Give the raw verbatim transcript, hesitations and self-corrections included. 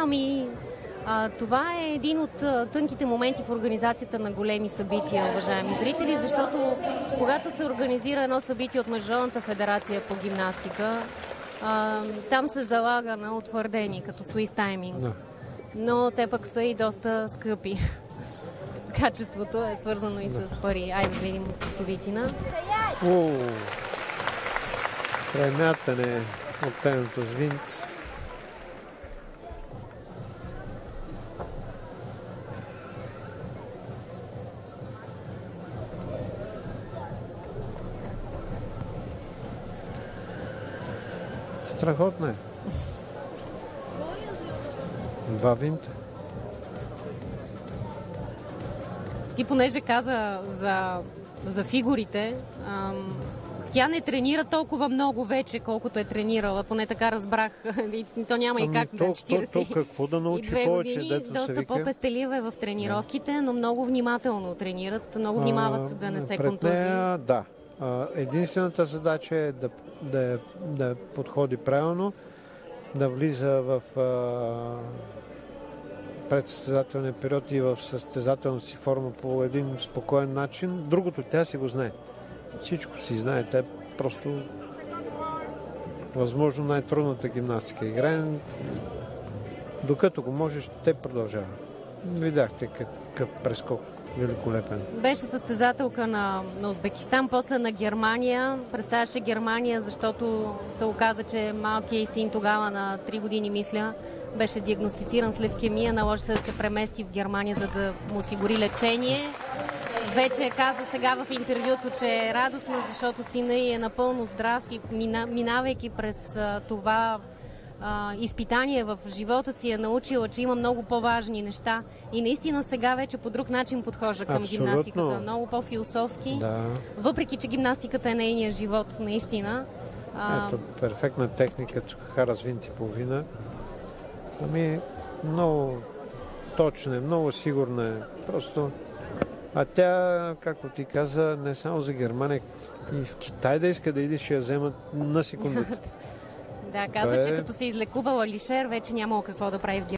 Ами, а, това е един от а, тънките моменти в организацията на големи събития, уважаеми зрители, защото когато се организира едно събитие от Международната федерация по гимнастика, а, там се залага на утвърдени, като Swiss Timing. Да. Но те пък са и доста скъпи. Качеството е свързано и с пари. Айде да видим Совитина. О, премятане от тенето с винт. Страхотно е. Два винта. Ти понеже каза за, за фигурите, ам, тя не тренира толкова много вече, колкото е тренирала, поне така разбрах. И то няма ами, и как то, да четиридесет то, то, какво да научи и две повече, години, дето доста се вика. по-пестелива е в тренировките, но много внимателно тренират, много внимават а, да не се пред контузи. нея, да. А, единствената задача е да, да, да подходи правилно, да влиза в а, предсъстезателния период и в състезателната си форма по един спокоен начин. Другото тя си го знае. Всичко си знае. Тя просто възможно най-трудната гимнастика играе. Докато го можеш, те продължава. Видяхте какъв прескок великолепен. Беше състезателка на, на Узбекистан, после на Германия. Представяше Германия, защото се оказа, че малкият син тогава на три години, мисля, беше диагностициран с левкемия, наложи се да се премести в Германия, за да му осигури лечение. Вече каза сега в интервюто, че е радостна, защото сина ѝ е напълно здрав и мина, минавайки през а, това а, изпитание в живота си е научила, че има много по-важни неща и наистина сега вече по друг начин подхожда към Абсолютно. Гимнастиката. Много по-философски. Да. Въпреки, че гимнастиката е нейния живот, наистина. А... Ето, перфектна техника, Цукахара с винти половина. Ами, много точна е, много сигурна е. Просто... А тя, както ти каза, не само за Германия, и в Китай да иска да иде, ще я вземат на секундата. Да, каза, е... че като се излекувала Алишер, вече нямало какво да прави в Германия.